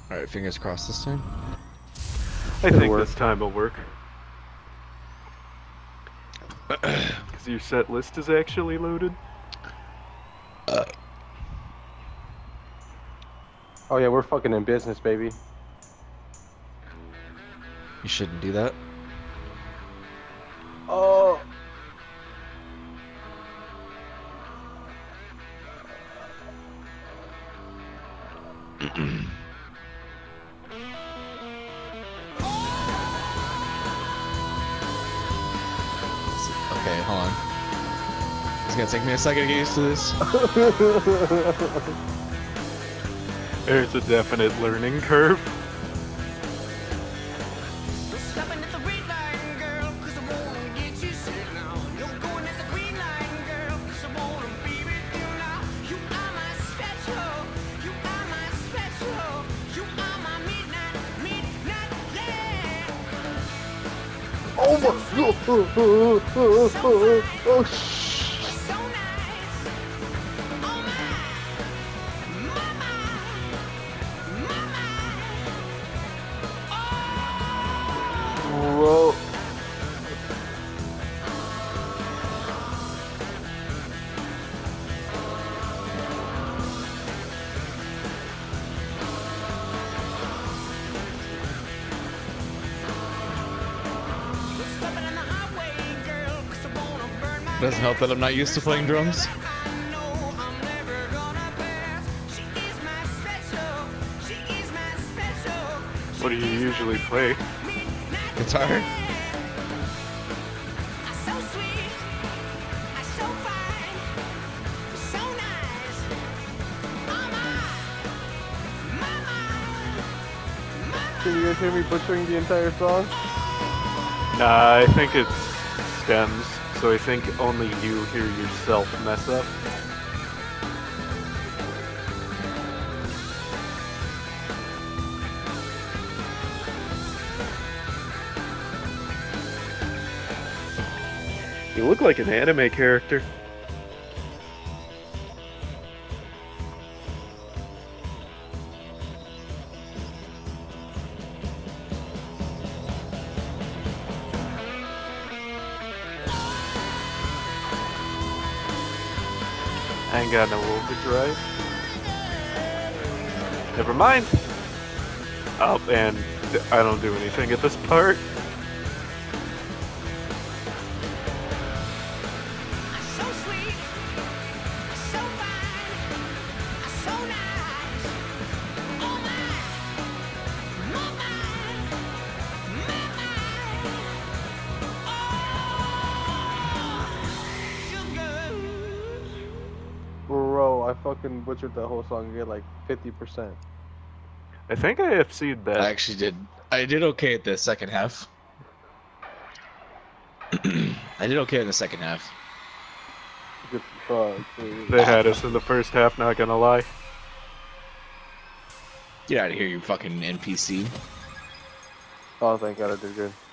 Alright, fingers crossed this time. I think this time will work. Because your set list is actually loaded. Oh yeah, we're fucking in business, baby. You shouldn't do that. Oh. Okay, hold on. It's gonna take me a second to get used to this. There's a definite learning curve. Oh my! Oh shh! Bro. Doesn't help that I'm not used to playing drums. What do you usually play? Guitar? Can you guys hear me butchering the entire song? Nah, I think it's stems, so I think only you hear yourself mess up. You look like an anime character. I ain't got no overdrive. Never mind. Oh, and I don't do anything at this part. Bro, I fucking butchered that whole song again like 50%. I think I have seen that. I actually did. I did okay at the second half. I did okay in the second half. Good fuck, dude. They had us in the first half, not gonna lie. Get out of here, you fucking NPC. Oh, thank God I did good.